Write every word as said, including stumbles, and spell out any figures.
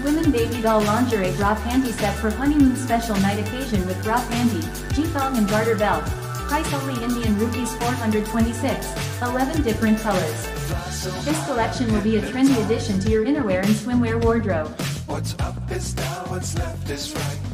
Women Babydoll Lingerie Bra Panty Set for Honeymoon Special Night Occasion with Bra Panty, G-Thong and Garter Belt. Price only Indian rupees four hundred twenty-six. eleven different colors. This collection will be a trendy addition to your innerwear and swimwear wardrobe. What's up is down, what's left is right.